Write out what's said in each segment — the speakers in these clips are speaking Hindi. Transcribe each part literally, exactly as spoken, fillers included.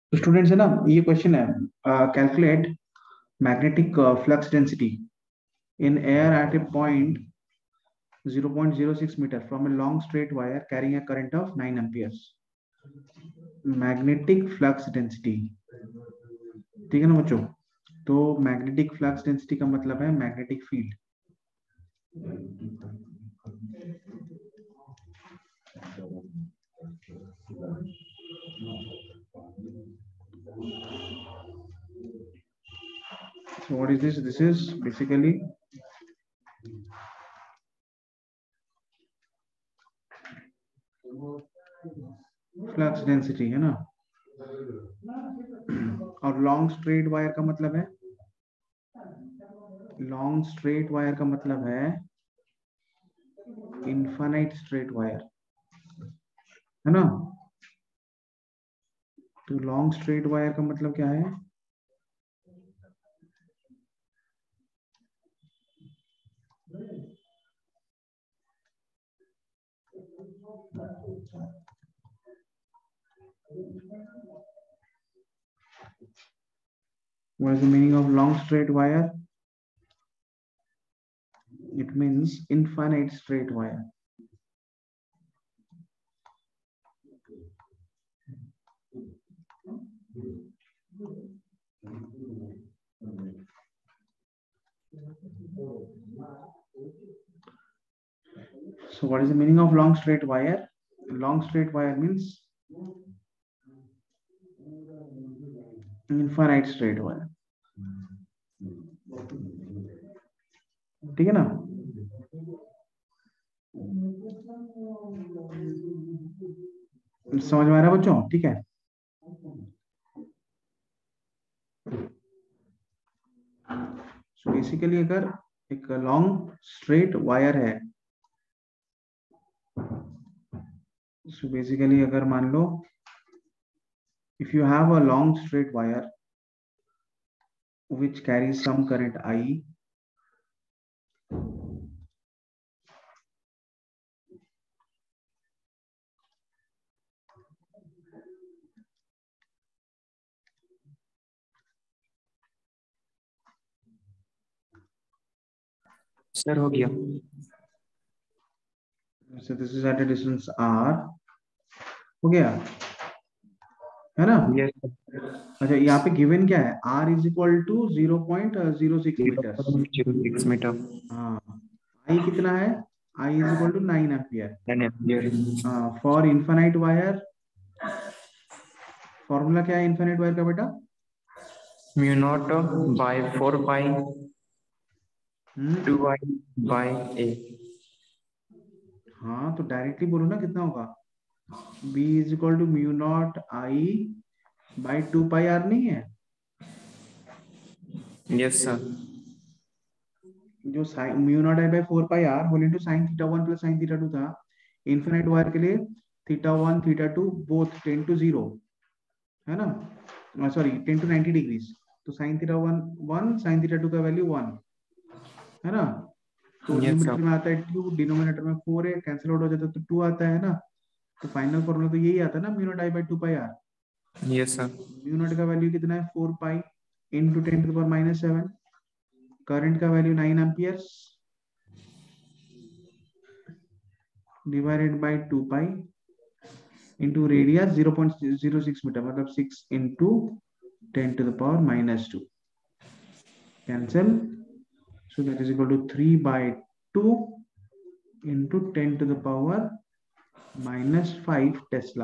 तो स्टूडेंट्स है ना, ये क्वेश्चन है, calculate magnetic flux density in air at a point zero point zero six meter from a long straight wire carrying a current of nine amperes. Magnetic flux density, ठीक है ना बच्चों। तो मैग्नेटिक फ्लक्स डेंसिटी का मतलब है magnetic field. So what is this? This is basically flux density, है ना। और लॉन्ग स्ट्रेट वायर का मतलब है, लॉन्ग स्ट्रेट वायर का मतलब है इनफाइनाइट स्ट्रेट वायर, है ना। तो लॉन्ग स्ट्रेट वायर का मतलब क्या है? What is the meaning of long straight wire? It means infinite straight wire. So what is the meaning of long straight wire? Long straight wire means infinite straight wire, ठीक है ना। समझ में आ रहा है बच्चों? ठीक है। सो बेसिकली अगर एक लॉन्ग स्ट्रेट वायर है, सो बेसिकली अगर मान लो if you have a long straight wire which carries some current I, sir हो गया। so this is at a distance r, हो गया, है ना। yes, अच्छा, यहाँ पे गिवन क्या है? r is equal to zero point zero six zero metre. point zero six metre, हाँ, i कितना है? i is equal to nine ampere. Ten ampere, for infinite wire formula क्या है इनफाइनाइट वायर का बेटा? Mu naught by four pi two I by a. हाँ, तो डायरेक्टली बोलो ना, कितना होगा? b is equal to mu naught I by two pi r, नहीं है? यस सर, जो sine mu naught I by four pi r whole into sine theta one plus sine theta two था। इनफिनिट वायर के लिए theta one theta two both tend to zero, है ना, sorry tend to ninety degrees. तो sine theta one one, sine theta two का वैल्यू वन, है ना। तो यस न्यूमरेटर सर, में आता है टू, डिनोमिनेटर में फोर है, कैंसिल आउट हो जाता है तो टू आता है ना। तो फाइनल फॉर्मूला तो यही आता है ना, mu naught I by two pi r. Yes sir, mu naught का वैल्यू कितना है? Four pi into ten to the power minus seven. Current का value nine amperes divided by two pi into radius zero point zero six metre, मतलब six into ten to the power minus two, cancel. So that is equal to three by two into ten to the power minus five Tesla.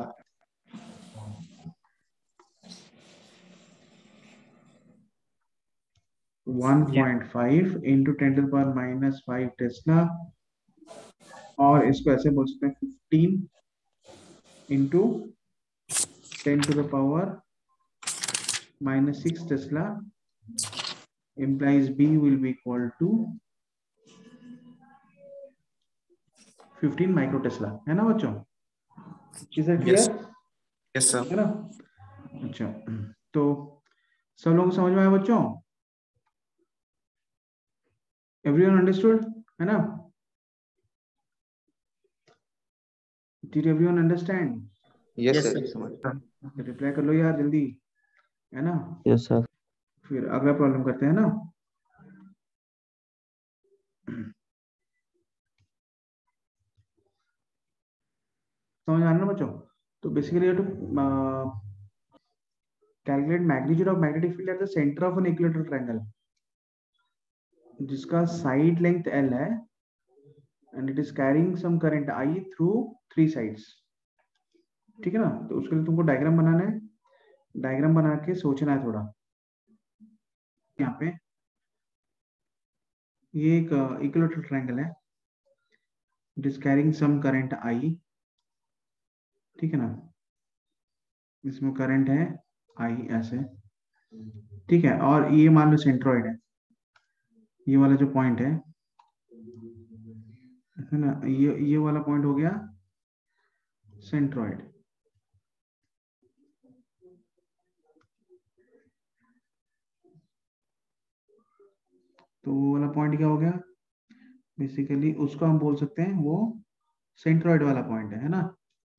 one point five into ten to the power minus five Tesla, और इसको ऐसे बोल सकते हैं fifteen into ten to the power minus six Tesla, implies B will be equal to fifteen micro tesla, है ना बच्चों? Is it yes, clear? Yes sir, है ना। अच्छा, तो सब लोगों को समझ में आया बच्चों? एवरीवन अंडरस्टूड, है ना? Did everyone understand? Yes sir, समझ, रिप्लाई कर लो यार जल्दी। है ना। Yes sir. फिर अगला प्रॉब्लम करते हैं ना। समझ आ रहा ना बच्चों। तो basically to calculate magnitude of magnetic field at the centre of an equilateral triangle, जिसका साइड लेंथ एल है and it is carrying some current I through three sides. ठीक है ना। तो उसके लिए तुमको डायग्राम बनाना है, डायग्राम बना के सोचना है थोड़ा। यहाँ पे ये एक इक्विलेटरल ट्रायंगल है, it is carrying some current I. ठीक है ना, इसमें करंट है आई ऐसे। ठीक है, और ये मान लो सेंट्रॉइड है, ये वाला जो पॉइंट है है ना, ये ये वाला पॉइंट हो गया सेंट्रॉइड। तो वो वाला पॉइंट क्या हो गया, बेसिकली उसको हम बोल सकते हैं वो सेंट्रॉइड वाला पॉइंट है है ना।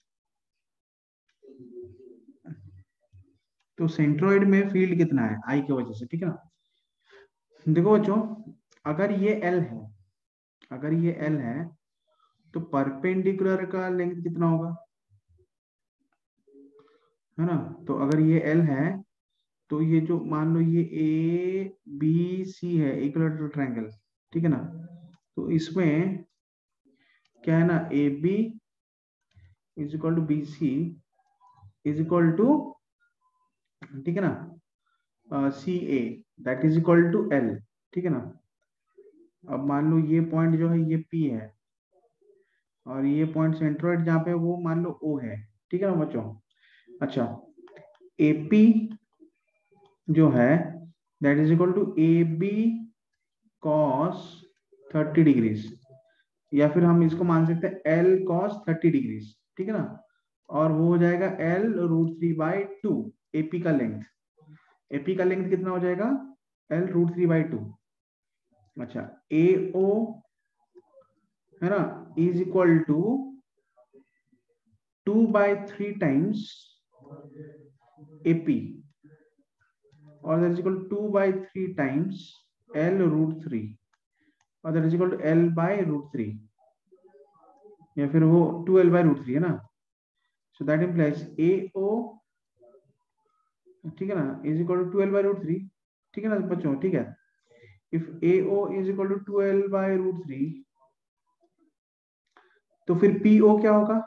तो सेंट्रॉइड में फील्ड कितना है आई की वजह से। ठीक है ना। देखो बच्चों, अगर ये एल है, अगर ये एल है तो परपेंडिकुलर का लेंथ कितना होगा, है ना। तो अगर ये एल है तो ये जो मान लो ये ए बी सी है इक्विलेटरल ट्रायंगल। ठीक है ना। तो इसमें क्या है ना, A B is equal to B C is equal to, ठीक है ना, C A that is equal to L. ठीक है ना। अब मान लो ये पॉइंट जो है ये पी है और ये पॉइंट सेंट्रॉइड जहाँ पे वो मान लो ओ है। ठीक है ना बच्चों। अच्छा, एपी जो है that is equal to A B cos thirty degrees, या फिर हम इसको मान सकते हैं एल कॉस थर्टी डिग्रीज। ठीक है ना। और वो हो जाएगा L root three by two AP का लेंथ। एपी का लेंथ कितना हो जाएगा, L root three by two. अच्छा, ए ओ है ना is equal to two by three times AP और that is equal to two by three times L root three और that is equal to L by root three, या फिर वो two L by root three है ना। सो दैट इम्प्लाइज ए ओ, ठीक है ना, is equal to twelve by root three. ठीक है ना बच्चों। ठीक है, if A O is equal to twelve by root three तो फिर पी ओ क्या होगा।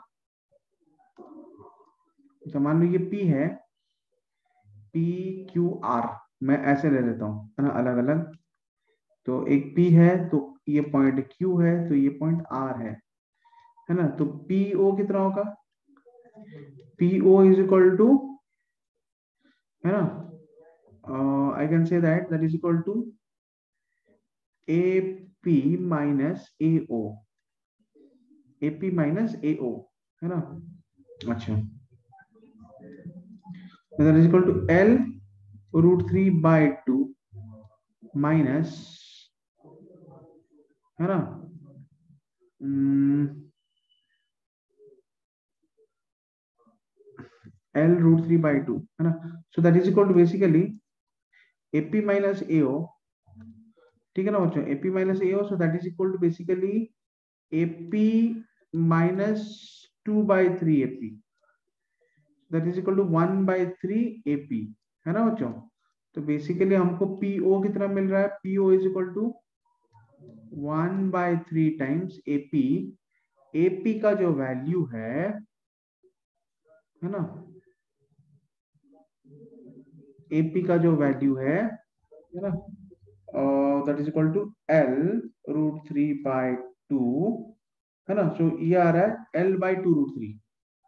तो मान लो ये पी है, पी क्यू आर, मैं ऐसे ले लेता हूँ है ना अलग अलग। तो एक पी है तो ये पॉइंट क्यू है तो ये पॉइंट आर है है ना। तो पी ओ कितना होगा, P O is equal to, है ना, I can say that that is equal to A P minus A O, A P minus A O, है ना। अच्छा, that is equal to L root three by two minus, है ना, L root three by two, है ना। So that is equal to basically AP minus AO. ठीक है ना बच्चों, AP minus AO, so that is equal to basically AP minus two by three AP, that is equal to one by three AP, है ना बच्चों। तो बेसिकली हमको पीओ कितना मिल रहा है, PO is equal to one by three times AP. AP का जो वैल्यू है है ना, एपी का जो वैल्यू है है ना, that is equal to L root three by two, है ना। सो ये आ रहा है L by two root three.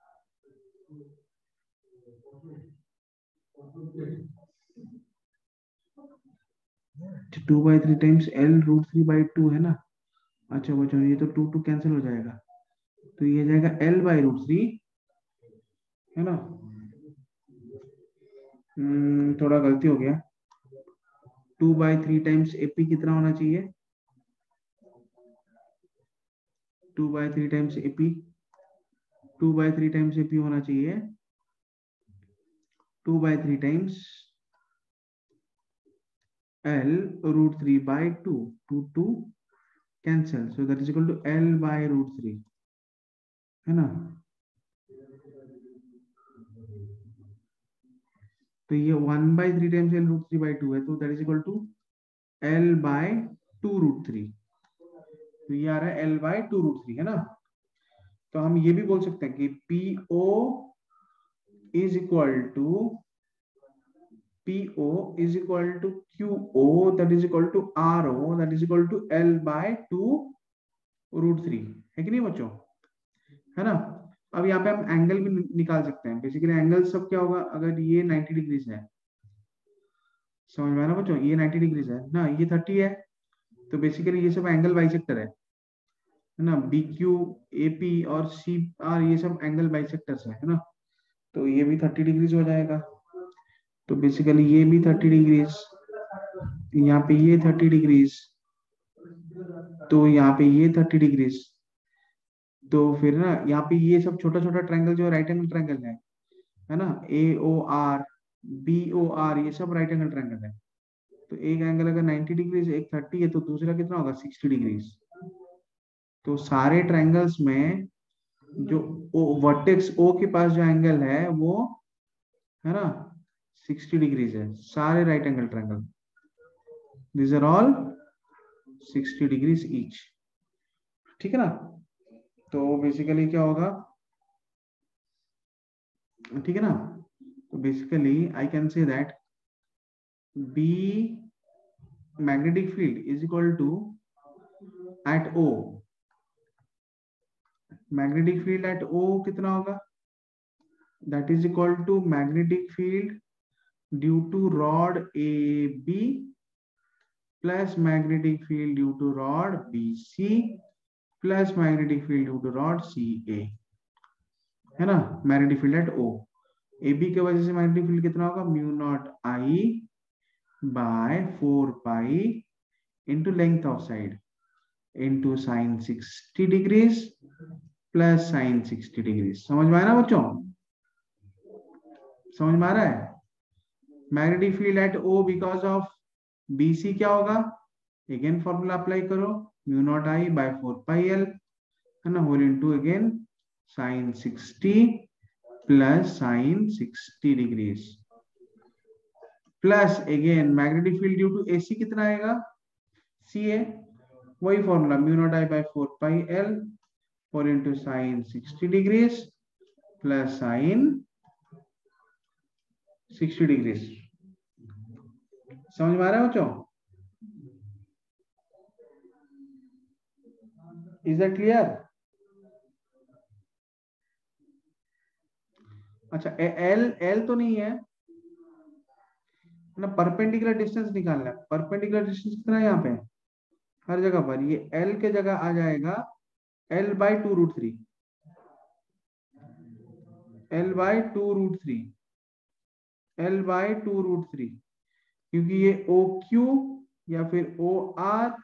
Two by three times L root three by two है ना। अच्छा बच्चों, ये तो टू टू कैंसिल हो जाएगा तो ये जाएगा एल बाई रूट थ्री, है ना। hmm, थोड़ा गलती हो गया, two by three times AP कितना होना चाहिए, two by three times AP, two by three times AP होना चाहिए two by three times L root three by two. two two cancel, so that is equal to L by root three, है ना। तो ये one by three times L root three by two है, तो that is equal to L by two root three. तो ये आ रहा है L by two root three, है ना। तो हम ये भी बोल सकते हैं कि P O is equal to P O is equal to Q O that is equal to R O that is equal to L by two root three, है कि नहीं बच्चों, है ना। अब यहाँ पे हम एंगल भी निकाल सकते हैं। बेसिकली एंगल सब क्या होगा, अगर ये नाइंटी डिग्रीज है, समझ में आ रहा बच्चों, ये नाइंटी डिग्रीज है ना, ये थर्टी है, तो बेसिकली ये सब एंगल बाइसेक्टर है है ना। बी क्यू ए पी और सी आर ये सब एंगल बाइसेक्टर्स है, है ना। तो ये भी थर्टी डिग्रीज हो जाएगा, तो बेसिकली ये भी थर्टी डिग्रीज, यहाँ पे ये थर्टी डिग्रीज, तो यहाँ पे ये थर्टी डिग्रीज। तो फिर ना यहाँ पे ये सब छोटा छोटा ट्रायंगल जो राइट एंगल ट्रायंगल है है ना, A O or B O or, ये सब राइट एंगल ट्रायंगल है। तो एक एंगल अगर नाइंटी डिग्रीज, एक थर्टी है, तो दूसरा कितना होगा, सिक्सटी डिग्रीज। तो सारे ट्रायंगल्स में जो वर्टेक्स ओ के पास जो एंगल है वो, है ना, सिक्सटी डिग्रीज है, सारे right angle triangle, this are all sixty degrees each, ठीक है ना। तो बेसिकली क्या होगा, ठीक है ना। तो basically I can say that B magnetic field is equal to at O, magnetic field at O कितना होगा, that is equal to magnetic field due to rod A B plus magnetic field due to rod B C plus magnetic field due to rod C A, है ना। Magnetic field at O, A B के वजह से मैग्नेटिक फील्ड कितना होगा, mu naught I by four pi into length of side into sine sixty degrees plus sine sixty degrees. समझ में आया ना बच्चों, समझ में आ रहा है। Magnetic field at O because of B C क्या होगा, अगेन फॉर्मूला अप्लाई करो, mu naught I by four pi L, है ना, whole into again sine sixty plus sine sixty degrees plus again magnetic field due to AC कितना आएगा, सी ए, वही formula mu naught I by four pi L four into sine sixty degrees plus sine sixty degrees. समझ में आ रहा है बच्चों, इज दैट क्लियर। अच्छा, एल एल तो नहीं है ना, परपेंडिकुलर डिस्टेंस निकालना है। परपेंडिकुलर डिस्टेंस कितना है यहाँ पे, हर जगह पर ये एल के जगह आ जाएगा L by two root three, L by two root three, L by two root three, क्योंकि ये ओ क्यू या फिर ओ आर